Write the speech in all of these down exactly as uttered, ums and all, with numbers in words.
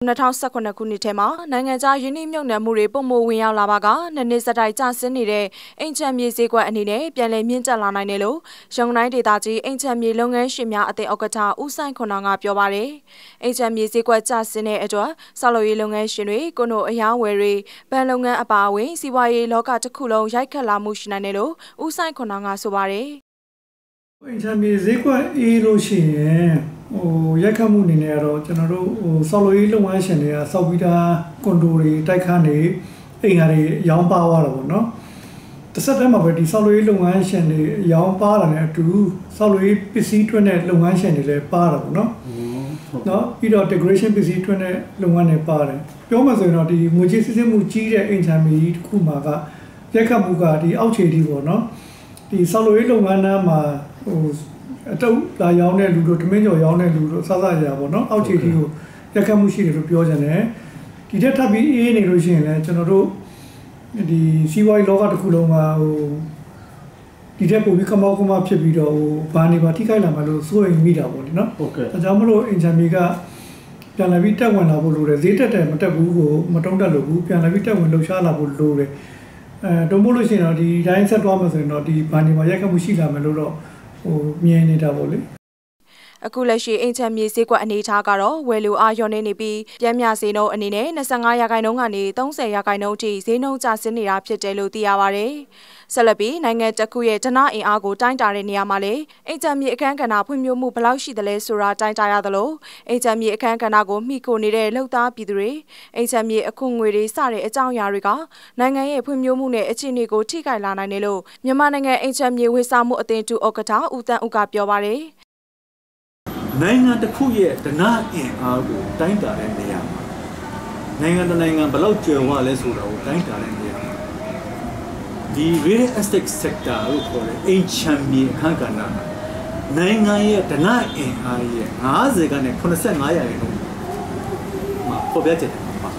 နှစ်ထောင်ဆယ့်ခုနှစ်ခုနှစ်ထဲမှာနိုင်ငံခြားယင်းနှိမ့်မြုပ်နှံမှုတွေပုံမဝင်ရောက်လာပါကနှစ်နှစ်စတိုင်ကျဆင်းနေတဲ့အိမ်ချမ်းမြေဈေးကွက်အနေနဲ့ပြန်လည်မြင့်တက်လာနိုင်တယ်လို့ရန်ကုန်တိုင်းဒေသကြီးအိမ်ချမ်းမြေလုပ်ငန်းရှင်များအသင်းဥက္ကဋ္ဌဦးဆိုင်ခွန်အောင်ကပြောပါတယ်။အိမ်ချမ်းမြေဈေးကွက်ကျဆင်းတဲ့အတွက်ဆောက်လုပ်ရေးလုပ်ငန်းရှင်တွေကိုနိုအယောင်ဝယ်တွေဗန်လုပ်ငန်းအပါအဝင်စီးပွားရေးလောကတစ်ခုလုံးရိုက်ခတ်လာမှုရှိနိုင်တယ်လို့ဦးဆိုင်ခွန်အောင်ကဆိုပါတယ်။အိမ်ချမ်းမြေဈေးကွက်အေးလို့ရှိရင်ဟိုရက်ခတ်မှုအနေနဲ့ကတော့ကျွန်တော်တို့ဟိုဆောက်လုပ်ရေးလုပ်ငန်းရှင်တွေကဆောက်ပြီးသားကွန်ဒိုတွေတိုက်ခန်းတွေအိမ်ယာတွေရောင်းပါသွားတာပေါ့နော်တစ်ဆက်တည်းမှာပဲဒီဆောက်လုပ်ရေးလုပ်ငန်းရှင်တွေရောင်းပါတာနဲ့အတူဆောက်လုပ်ရေးပစ္စည်းတွင်းတဲ့လုပ်ငန်းရှင်တွေလည်းပါတာပေါ့နော်နော်ပြီးတော့ decoration ပစ္စည်းတွင်းတဲ့လုပ်ငန်းတွေပါတယ်ပြောမှဆိုရင်တော့ဒီငွေကြေးစစ်စစ်မှုကြီးတဲ့အိမ်ချမ်းမြေကြီးတစ်ခုမှာကရက်ခတ်မှုကဒီအောက်ခြေကြီးပေါ့နော်ဒီဆောက်လုပ်ရေးလုပ်ငန်းသားမှာဟိုအတုပ်လာရောင်းတဲ့လူတို့တမင်းကျော်ရောင်းတဲ့လူတို့စသရပါတော့အောက်ခြေကြီးကိုရက်ခတ်မှုရှိတယ်လို့ပြောကြတယ်ဒီထက်ထပ်ပြီးအေးနေလို့ရှိရင်လည်းကျွန်တော်တို့ဒီစီးပွားရေးလောကတစ်ခုလုံးကဟိုဒီထက်ပိုပြီးကမောက်ကမဖြစ်ပြီးတော့ဟိုဘာနေပါထိခိုက်လာမှလို့စိုးရိမ်မိတာပေါ့လေနော်ဟုတ်ကဲ့ဒါကြောင့်မလို့အင်ဂျင်မီကပြန်လာပြီးတက်ဝင်လာဖို့လိုတယ်ဈေးတက်တယ်မတက်ဘူးကိုမတုံးတက်လို့ဘူးပြန်လာပြီးတက်ဝင်လှုပ်ရှားလာဖို့လိုတယ်အဲတုံးဖို့လို့ရှိရင်တော့ဒီတိုင်းဆက်သွားမှဆိုရင်တော့ဒီဘာနေပါရက်ခတ်မှုရှိလာမယ်လို့တော့ဟိုမြင်နေတာပေါ့လေအခုလက်ရှိအိမ်ချမ်းမြေဈေးကွက်အနေထားကတော့ဝယ်လူအားလျော့နေနေပြီးပြန်မြဈေးနှုန်းအနေနဲ့၂၅ရာခိုင်နှုန်းကနေ၃၀ရာခိုင်နှုန်းအထိဈေးနှုန်းကျဆင်းနေတာဖြစ်တယ်လို့သိရပါတယ်။ဆက်လက်ပြီးနိုင်ငံတစ်ခုရဲ့ဓနအင်အားကိုတိုင်းတာတဲ့နေရာမှာလေအိမ်ချမ်းမြေအခန်းကဏ္ဍဖွံ့ဖြိုးမှုဘယ်လောက်ရှိသလဲဆိုတာတိုင်းတာရသလိုအိမ်ချမ်းမြေအခန်းကဏ္ဍကိုမှီခိုနေတဲ့လှုပ်သားပြည်သူတွေအိမ်ချမ်းမြေအခွင့်အရေးတွေစတဲ့အကြောင်းအရာတွေကနိုင်ငံရဲ့ဖွံ့ဖြိုးမှုနဲ့အခြေအနေကိုထိခိုက်လာနိုင်တယ်လို့မြန်မာနိုင်ငံအိမ်ချမ်းမြေဝေစားမှုအသင်းတူဥက္ကဋ္ဌဦးတန်းဦးကပြောပါတယ်နိုင်ငံတစ်ခုရဲ့ဓနအင်အားကိုတိုင်းတာတဲ့နေရာမှာနိုင်ငံတစ်နိုင်ငံဘယ်လောက်ကျွယ်ဝလဲဆိုတာကိုတိုင်းတာတဲ့နေရာမှာဒီ real estate sector လို့ခေါ်တဲ့အိမ်ချမ်းမြေအခန်းကဏ္ဍနိုင်ငံရဲ့ဓနအင်အားရဲ့၅၀ကနေ၇၅ရာခိုင်နှုန်းမှာပေါ်ပြချက်တယ်ပါ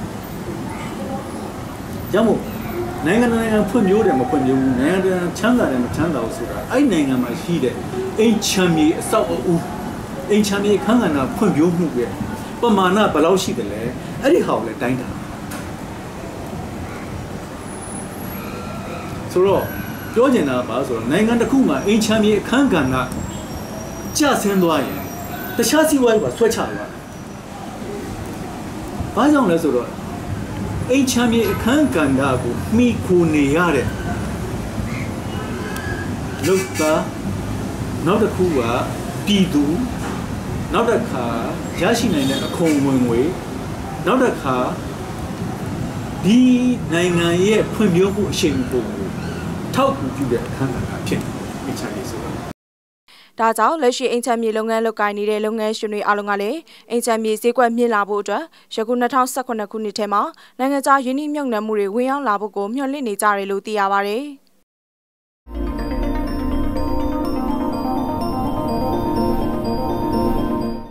။ကြောင့်မို့နိုင်ငံနိုင်ငံဖွံ့ဖြိုးတယ်မဖွံ့ဖြိုးဘူးနိုင်ငံနိုင်ငံချမ်းသာတယ်မချမ်းသာဘူးဆိုတာအဲ့နိုင်ငံမှာရှိတဲ့အိမ်ချမ်းမြေအဆောက်အဦအိမ်ချမ်းမြေခန်းကဏ္ဍဖွံ့ဖြိုးမှုပဲပမာဏဘယ်လောက်ရှိတယ်လဲအဲ့ဒီဟာကိုလည်းတိုင်းတာဆိုတော့ပြောချင်တာပါဆိုတော့နိုင်ငံတစ်ခုမှာအိမ်ချမ်းမြေအခန်းကဏ္ဍကျဆင်းသွားရင်တခြားစီးပွားရေးပါဆွဲချသွားတယ်ဘာကြောင့်လဲဆိုတော့အိမ်ချမ်းမြေအခန်းကဏ္ဍကိုမှီခိုနေရတဲ့လုပ်သားနောက်တစ်ခုကပြည်သူနောက်တစ်ခါရရှိနိုင်တဲ့အခွန်ဝင်ငွေနောက်တစ်ခါဒီနိုင်ငံရဲ့ဖွံ့ဖြိုးမှုအရှိန်အဟုန်ကိုထောက်ကူပြုတဲ့အခန်းကဏ္ဍဖြစ်နေချင်တယ်ဆိုတာဒါကြောင့်လက်ရှိအိမ်ချမ်းမြေလုပ်ငန်းလုပ်ကိုင်နေတဲ့လုပ်ငန်းရှင်တွေအားလုံးကလည်းအိမ်ချမ်းမြေဈေးကွက်မြင့်လာဖို့အတွက်ယခု၂၀၁၈ခုနှစ်ထဲမှာနိုင်ငံခြားယင်းနှိမ့်မြုပ်နှံမှုတွေဝင်ရောက်လာဖို့ကိုမျှော်လင့်နေကြတယ်လို့သိရပါတယ်။